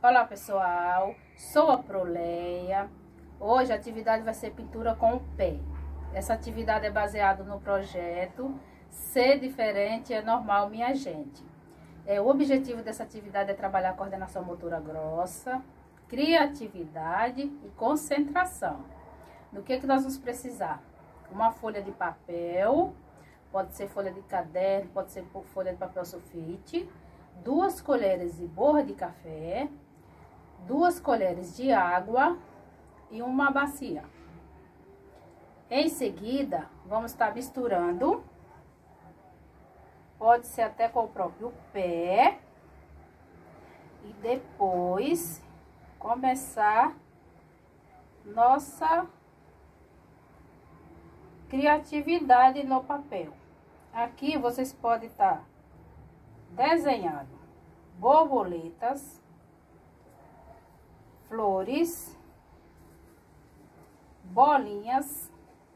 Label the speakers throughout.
Speaker 1: Olá pessoal, sou a Proleia. Hoje a atividade vai ser pintura com o pé. Essa atividade é baseada no projeto Ser Diferente é Normal, Minha Gente. O objetivo dessa atividade é trabalhar a coordenação motora grossa, criatividade e concentração. Do que nós vamos precisar? Uma folha de papel, pode ser folha de caderno, pode ser folha de papel sulfite, 2 colheres de borra de café, 2 colheres de água e uma bacia. Em seguida, vamos estar misturando, pode ser até com o próprio pé, e depois começar nossa criatividade no papel. Aqui vocês podem estar desenhando borboletas, flores, bolinhas.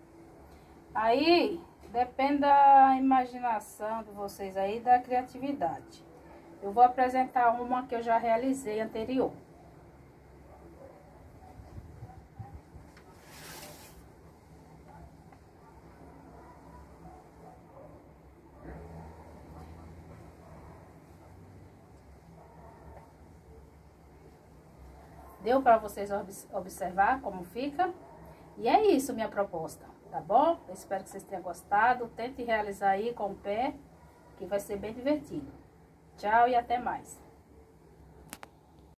Speaker 1: Aí depende da imaginação de vocês aí, da criatividade. Eu vou apresentar uma que eu já realizei anterior. Deu para vocês observar como fica? E é isso minha proposta, tá bom? Eu espero que vocês tenham gostado. Tente realizar aí com o pé, que vai ser bem divertido. Tchau e até mais.